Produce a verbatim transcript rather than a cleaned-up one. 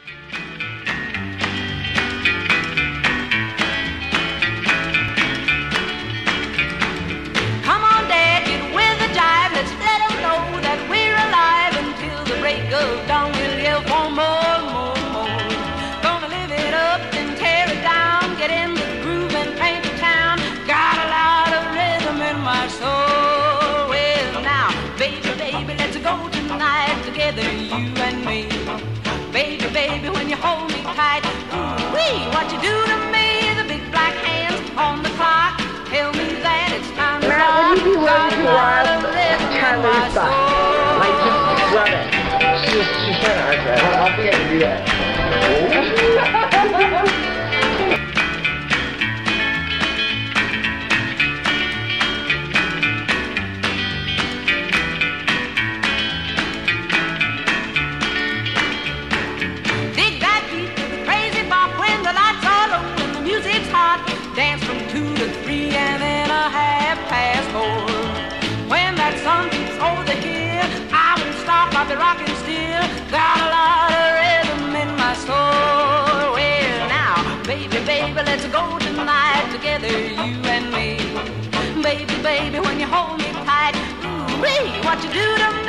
Come on, Dad, get with the jive. Let's let 'em know that we're alive until the break of dawn. We'll yell for more, more, more. Gonna live it up and tear it down. Get in the groove and paint the town. Got a lot of rhythm in my soul. Well, now, baby, baby, let's go tonight together, you and me. Baby, baby, when you hold me tight, ooh-wee, what you do to me? The big black hands on the clock tell me that it's time to Matt, would you be willing to love Tyler's stuff? Like, just love it. She's, she's trying to act that. I'll be able to do that. Dig that beat to the crazy bop when the lights are low and the music's hot. Dance from two to three and then a half past four. When that sun peeps over the hill, I won't stop, I'll be rocking still. Got a lot of rhythm in my soul. Well, now, baby, baby, let's go tonight together, you and me. Baby, baby, when you hold me tight, ooh-wee, what you do to me?